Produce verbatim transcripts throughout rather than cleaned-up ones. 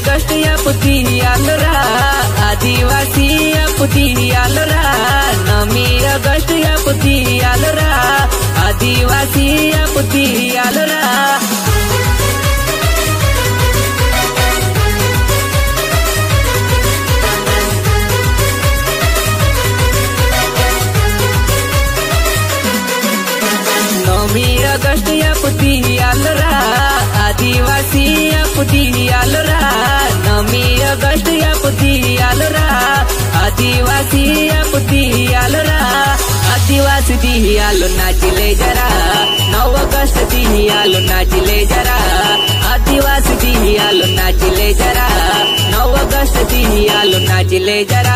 अगस्त या पुती आलोरा आदिवासी या पुती आलोरा नमी अगस्त या पुती आलोरा आदिवासी या पुती आलोरा नमी अगस्त या पुती आलोरा आदिवासी या पुती आलोरा नमी अगस्त या पुती आलोरा आदिवासी या पुती आलोरा आदिवासी दी आलो नाचले जरा नौ अगस्त दी आलो नाचले जरा आदिवासी दी आलो नाचले जरा नौ अगस्त दी आलो नाचले जरा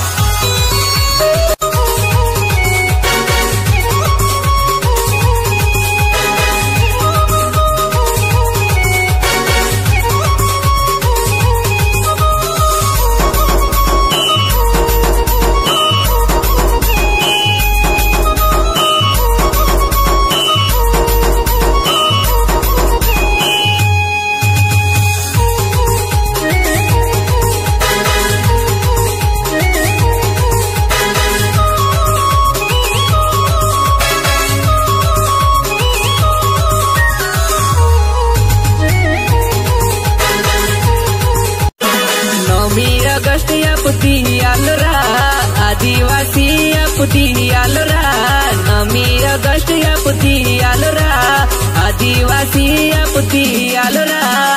अगस्त या पुती आलोरा आदिवासी या पुती आलोरा नमी अगस्त या पुती आलोरा आदिवासी या पुती आलोरा।